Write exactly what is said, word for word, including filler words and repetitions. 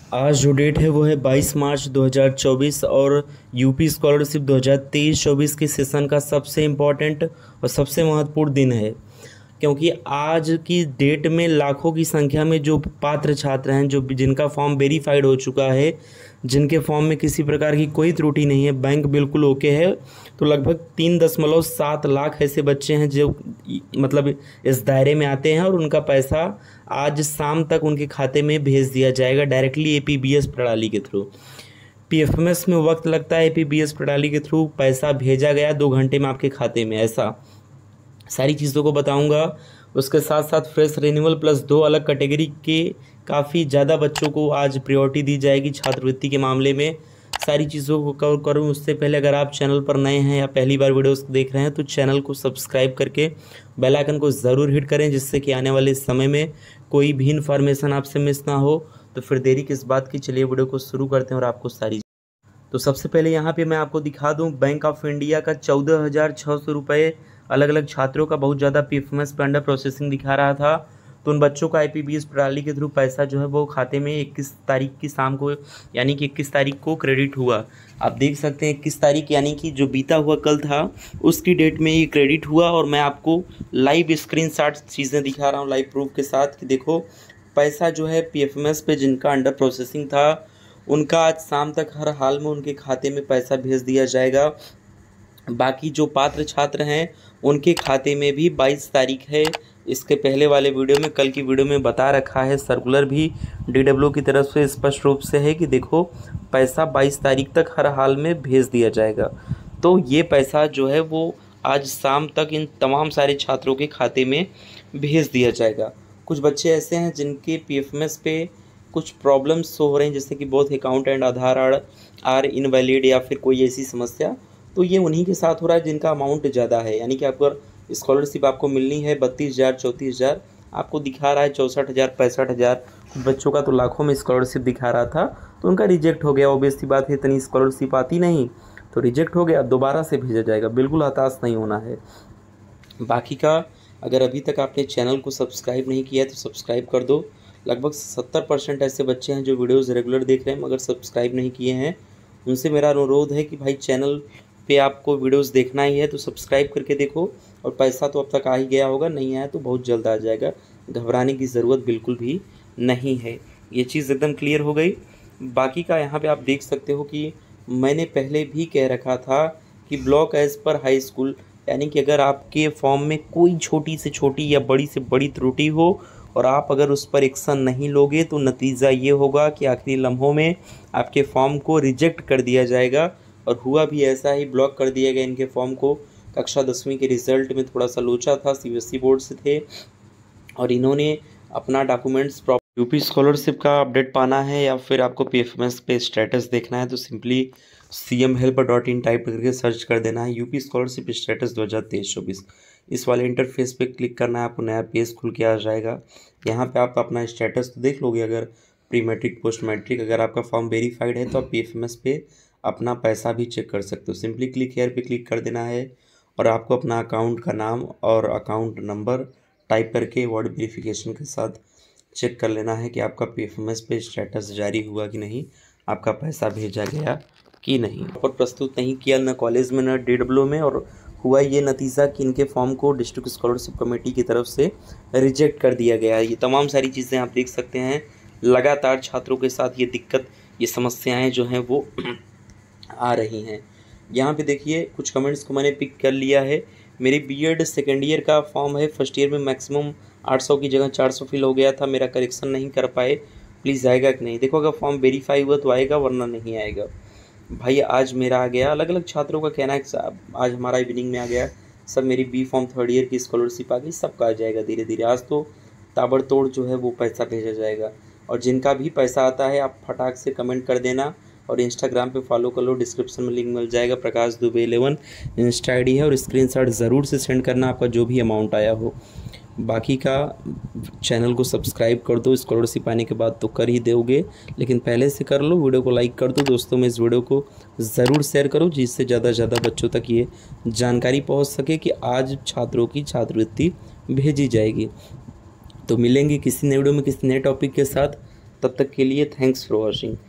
आज जो डेट है वो है बाईस मार्च दो हज़ार चौबीस और यूपी स्कॉलरशिप दो हज़ार तेईस चौबीस के सेशन का सबसे इम्पॉर्टेंट और सबसे महत्वपूर्ण दिन है, क्योंकि आज की डेट में लाखों की संख्या में जो पात्र छात्र हैं, जो जिनका फॉर्म वेरीफाइड हो चुका है, जिनके फॉर्म में किसी प्रकार की कोई त्रुटि नहीं है, बैंक बिल्कुल ओके है, तो लगभग तीन दशमलव सात लाख ऐसे बच्चे हैं जो मतलब इस दायरे में आते हैं और उनका पैसा आज शाम तक उनके खाते में भेज दिया जाएगा डायरेक्टली एपीबीएस प्रणाली के थ्रू। पीएफएमएस में वक्त लगता है, एपीबीएस प्रणाली के थ्रू पैसा भेजा गया दो घंटे में आपके खाते में, ऐसा सारी चीज़ों को बताऊंगा। उसके साथ साथ फ्रेश रिन्यूअल प्लस दो अलग कैटेगरी के काफ़ी ज़्यादा बच्चों को आज प्रायोरिटी दी जाएगी छात्रवृत्ति के मामले में। सारी चीज़ों को कवर करूं उससे पहले अगर आप चैनल पर नए हैं या पहली बार वीडियोस देख रहे हैं तो चैनल को सब्सक्राइब करके बेल आइकन को ज़रूर हिट करें, जिससे कि आने वाले समय में कोई भी इन्फॉर्मेशन आपसे मिस ना हो। तो फिर देरी किस बात की, चलिए वीडियो को शुरू करते हैं और आपको सारी। तो सबसे पहले यहाँ पे मैं आपको दिखा दूँ, बैंक ऑफ इंडिया का चौदह हज़ार छः सौ रुपये अलग अलग छात्रों का बहुत ज़्यादा पीएफएमएस पे अंडर प्रोसेसिंग दिखा रहा था। तो उन बच्चों का आईपीबीएस प्रणाली के थ्रू पैसा जो है वो खाते में इक्कीस तारीख की शाम को, यानी कि इक्कीस तारीख को क्रेडिट हुआ। आप देख सकते हैं इक्कीस तारीख यानी कि जो बीता हुआ कल था उसकी डेट में ये क्रेडिट हुआ, और मैं आपको लाइव स्क्रीनशॉट चीज़ें दिखा रहा हूँ लाइव प्रूफ के साथ कि देखो पैसा जो है पीएफएमएस पे जिनका अंडर प्रोसेसिंग था उनका आज शाम तक हर हाल में उनके खाते में पैसा भेज दिया जाएगा। बाकी जो पात्र छात्र हैं उनके खाते में भी बाईस तारीख है। इसके पहले वाले वीडियो में, कल की वीडियो में बता रखा है, सर्कुलर भी डीडब्ल्यू की तरफ से स्पष्ट रूप से है कि देखो पैसा बाईस तारीख तक हर हाल में भेज दिया जाएगा। तो ये पैसा जो है वो आज शाम तक इन तमाम सारे छात्रों के खाते में भेज दिया जाएगा। कुछ बच्चे ऐसे हैं जिनके पीएफएमएस पे कुछ प्रॉब्लम्स हो रही हैं, जैसे कि both account and Aadhaar are are invalid या फिर कोई ऐसी समस्या, तो ये उन्हीं के साथ हो रहा है जिनका अमाउंट ज़्यादा है। यानी कि आपको स्कॉलरशिप आपको मिलनी है बत्तीस हज़ार चौंतीस हज़ार, आपको दिखा रहा है चौंसठ हज़ार पैंसठ हज़ार। बच्चों का तो लाखों में स्कॉलरशिप दिखा रहा था, तो उनका रिजेक्ट हो गया। ऑब्वियस सी बात है, इतनी स्कॉलरशिप आती नहीं, तो रिजेक्ट हो गया, दोबारा से भेजा जाएगा। बिल्कुल हताश नहीं होना है। बाकी का अगर अभी तक आपने चैनल को सब्सक्राइब नहीं किया है तो सब्सक्राइब कर दो। लगभग सत्तर परसेंट ऐसे बच्चे हैं जो वीडियोज़ रेगुलर देख रहे हैं मगर सब्सक्राइब नहीं किए हैं। उनसे मेरा अनुरोध है कि भाई चैनल पे आपको वीडियोस देखना ही है तो सब्सक्राइब करके देखो। और पैसा तो अब तक आ ही गया होगा, नहीं आया तो बहुत जल्द आ जाएगा, घबराने की ज़रूरत बिल्कुल भी नहीं है। ये चीज़ एकदम क्लियर हो गई। बाकी का यहाँ पे आप देख सकते हो कि मैंने पहले भी कह रखा था कि block as per high school, यानी कि अगर आपके फॉर्म में कोई छोटी से छोटी या बड़ी से बड़ी त्रुटि हो और आप अगर उस पर एक्शन नहीं लोगे तो नतीजा ये होगा कि आखिरी लम्हों में आपके फॉर्म को रिजेक्ट कर दिया जाएगा। और हुआ भी ऐसा ही, ब्लॉक कर दिया गया इनके फॉर्म को। कक्षा दसवीं के रिज़ल्ट में थोड़ा सा लोचा था, सीबीएसई बोर्ड से थे और इन्होंने अपना डॉक्यूमेंट्स प्रॉपर। यूपी स्कॉलरशिप का अपडेट पाना है या फिर आपको पीएफएमएस पे स्टेटस देखना है तो simply C M helper dot in type करके सर्च कर देना है, यूपी स्कॉलरशिप स्टेटस दो हज़ार तेईस चौबीस। इस वाले इंटरफेस पे क्लिक करना है, आपको नया पेज खुल के आ जाएगा। यहाँ पे आप अपना स्टेटस तो देख लोगे, अगर प्री मैट्रिक पोस्ट मैट्रिक अगर आपका फॉर्म वेरीफाइड है तो आप पीएफएमएस पे अपना पैसा भी चेक कर सकते हो। सिंपली क्लिक हेयर पे क्लिक कर देना है और आपको अपना अकाउंट का नाम और अकाउंट नंबर टाइप करके वर्ड वेरिफिकेशन के साथ चेक कर लेना है कि आपका पीएफएमएस पे स्टेटस जारी हुआ कि नहीं, आपका पैसा भेजा गया कि नहीं। और प्रस्तुत नहीं किया न कॉलेज में न डीडब्ल्यू में, और हुआ ये नतीजा कि इनके फॉर्म को डिस्ट्रिक्ट स्कॉलरशिप कमेटी की तरफ से रिजेक्ट कर दिया गया। ये तमाम सारी चीज़ें आप देख सकते हैं। लगातार छात्रों के साथ ये दिक्कत, ये समस्याएं जो हैं वो आ रही हैं। यहाँ पे देखिए कुछ कमेंट्स को मैंने पिक कर लिया है। मेरी बीएड सेकेंड ईयर का फॉर्म है, फर्स्ट ईयर में मैक्सिमम आठ सौ की जगह चार सौ फिल हो गया था, मेरा करेक्शन नहीं कर पाए, प्लीज़ आएगा कि नहीं। देखो अगर फॉर्म वेरीफाई हुआ तो आएगा, वरना नहीं आएगा। भाई आज मेरा आ गया। अलग अलग छात्रों का कहना है कि आज हमारा इवनिंग में आ गया, सब मेरी बी फॉर्म थर्ड ईयर की स्कॉलरशिप आ गई, सबका आ जाएगा धीरे धीरे। आज तो ताबड़तोड़ जो है वो पैसा भेजा जाएगा। और जिनका भी पैसा आता है आप फटाक से कमेंट कर देना और इंस्टाग्राम पे फॉलो कर लो, डिस्क्रिप्शन में लिंक मिल जाएगा। Prakash Dubey eleven insta ID डी है और स्क्रीनशॉट ज़रूर से सेंड करना आपका जो भी अमाउंट आया हो। बाकी का चैनल को सब्सक्राइब कर दो, स्कॉलरशिप आने के बाद तो कर ही दोगे, लेकिन पहले से कर लो। वीडियो को लाइक कर दो, दोस्तों में इस वीडियो को ज़रूर शेयर करो जिससे ज़्यादा से ज़्यादा बच्चों तक ये जानकारी पहुंच सके कि आज छात्रों की छात्रवृत्ति भेजी जाएगी। तो मिलेंगे किसी नए वीडियो में किसी नए टॉपिक के साथ। तब तक के लिए थैंक्स फॉर वॉचिंग।